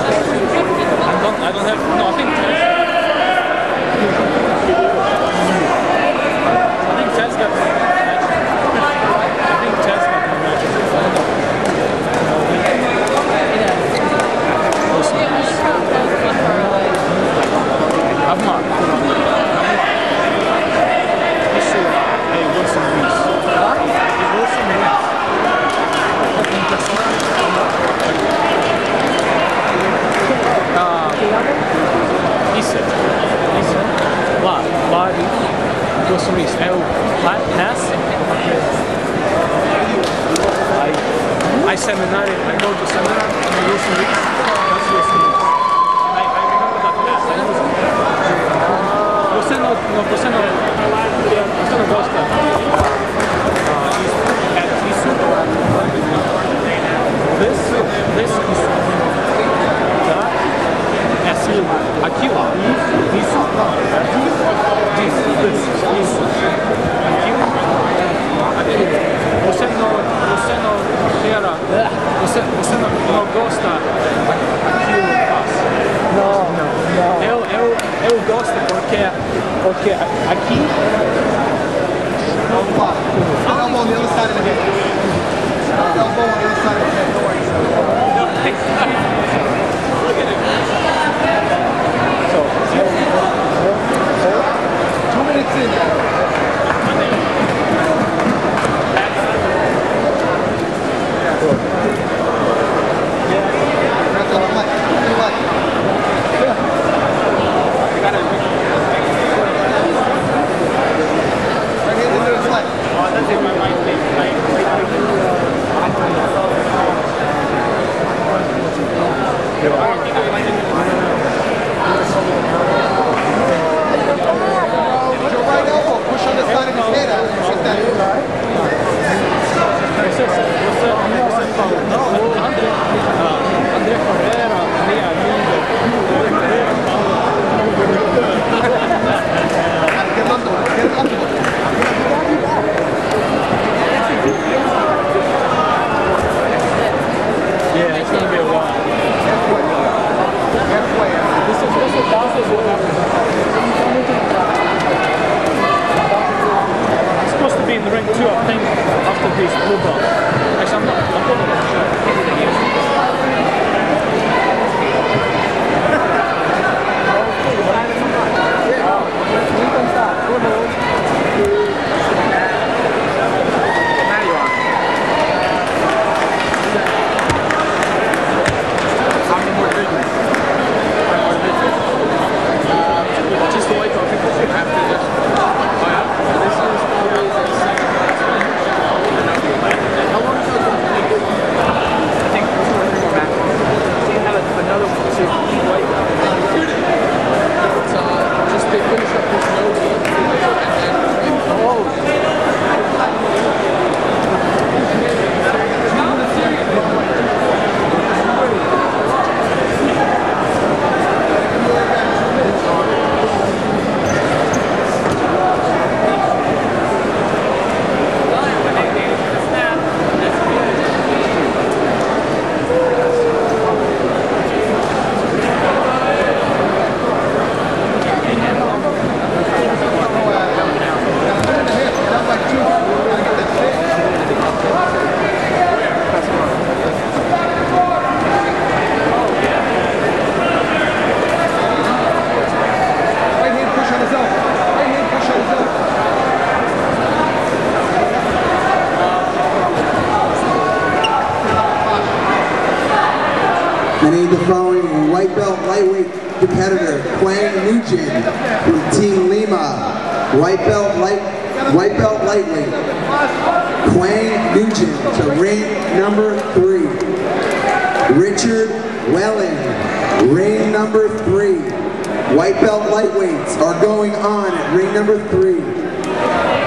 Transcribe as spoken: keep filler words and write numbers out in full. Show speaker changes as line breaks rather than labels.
don't, I don't have, no, I think Ted's, I think Ted's got more matches. I think Ted's got more matches. I don't know. I'm not. Let's see. Hey, Wilson Reese. What? Hey, Wilson Reese. Uh, Isso. Isso. Lá. Lá. Wilson Reese. É o pass. Aí. Aí seminário. I go to seminar. Wilson Reese. That's Wilson Reese. I, I remember that pass. I know. Você não, não, você não, você não gosta uh, isso, this, this, isso, tá? É assim, aqui, ó, isso, isso, isso, isso, aquilo, aquilo. Você não, você não quer, você, você não, não gosta daquilo que faz. Não, não, não. Eu, eu, eu gosto porque, porque aqui.
Elbow on the other side of the head. Elbow on the other side of the head. Don't worry.
Look at it. So,
two minutes in. Yeah. That's on the left. To the left. Yeah. You got it. Right hand into his left.
Oh, that's it. My right leg. Right.
Put your right elbow. Push on the side of his head. Like that.
Você, você, você falou, não, André, André Ferreira, minha amiga,
Get up to it. Get up to it.
Yeah, it's gonna be a while.
Halfway. Halfway.
This is, this is, this is what happens. I'm supposed to be in the ring too, I think, after these blue belts. Actually, I'm not, I'm probably not sure. Just the way to people have to just. How long is it? I think two or three more matches. See, now another one. See, white belt. It's uh, just they finish up this nose and then oh.
I need the following white belt lightweight competitor, Quang Nugent from Team Lima. White belt light, white belt lightweight, Quang Nugent to ring number three. Richard Welling, ring number three. White belt lightweights are going on at ring number three.